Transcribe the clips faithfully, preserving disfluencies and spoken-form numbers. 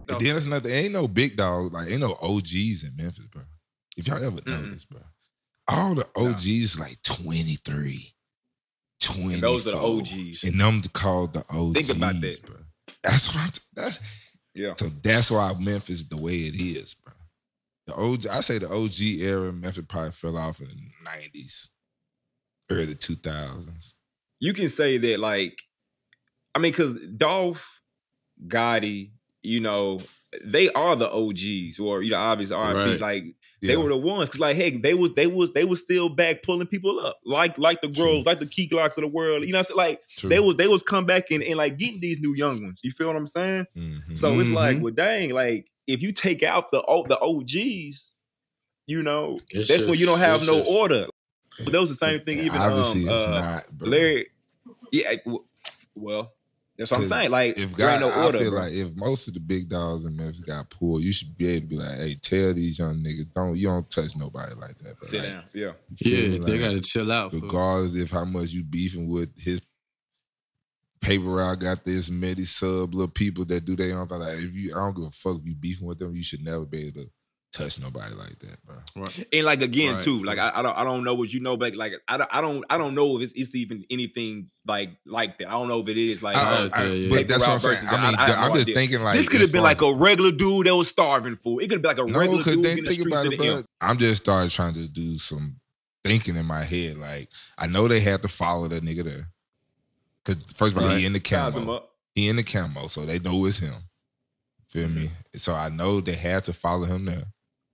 And then it's nothing. Ain't no big dog. Like ain't no O Gs in Memphis, bro. If y'all ever know this, bro, all the O Gs nah. like twenty-three, twenty-four. And those are the O Gs. And them called the O Gs. Think about that, bro. That's what I'm. T- that's yeah. So that's why Memphis is the way it is, bro. The O G, I say the O G era in Memphis probably fell off in the nineties, early two thousands. You can say that, like, I mean, because Dolph, Gotti, you know, they are the O Gs, or you know, obviously R and B, right. like yeah. they were the ones. Cause like, heck, they was they was they was still back pulling people up, like like the Groves, like the Key Glocks of the world. You know, what I'm saying? Like True. they was they was come back and, and like getting these new young ones. You feel what I'm saying? Mm-hmm. So it's mm-hmm. like, well, dang, like if you take out the the O Gs, you know, it's that's just, when you don't have no just, order. But that was the same thing. Even obviously um, it's uh, not, bro. Larry. Yeah, well. That's what I'm saying. Like, if God, no order, I feel bro. like if most of the big dogs in Memphis got pulled, you should be able to be like, "Hey, tell these young niggas don't you don't touch nobody like that." But Sit like, down, yeah, yeah. Like, they gotta chill out. Regardless if how much you beefing with his paper route, got this medi sub little people that do their own thing. Like, if you, I don't give a fuck if you beefing with them, you should never be able to touch nobody like that, bro. Right. And like again, right. too, like I, I don't I don't know what you know, but like I don't I don't I don't know if it's, it's even anything like like that. I don't know if it is like. I, uh, I, I, but that's what I'm saying. I mean, I, I I'm no just idea. thinking like this could have been like a regular dude that was starving for. It could have been like a no, regular dude. Then in think the about it, bro. I'm just started trying to do some thinking in my head. Like I know they had to follow that nigga there, because first of all, right. he in the camo, he in the camo, so they know it's him. Feel me? So I know they had to follow him there.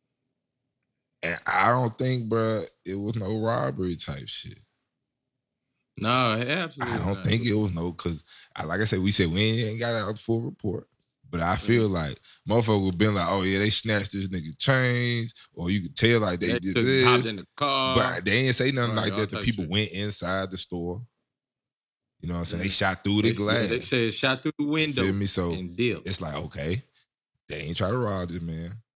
And I don't think, bro, it was no robbery type shit. No, absolutely I don't not. think it was no, because like I said, we said we ain't got out the full report. But I feel mm-hmm. like motherfuckers would been like, oh yeah, they snatched this nigga chains, or you could tell like they, they did this. Hopped in the car. But they ain't say nothing right, like that. The people shit. went inside the store. You know what I'm saying? Mm-hmm. They shot through they the glass. Said, they said shot through the window. Feel me? So and deal. It's like, okay, they ain't try to rob this man.